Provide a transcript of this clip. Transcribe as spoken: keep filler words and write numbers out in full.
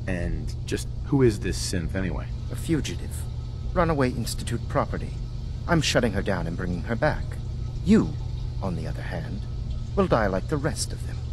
And just who is this synth anyway? A fugitive. Runaway Institute property. I'm shutting her down and bringing her back. You, on the other hand, will die like the rest of them.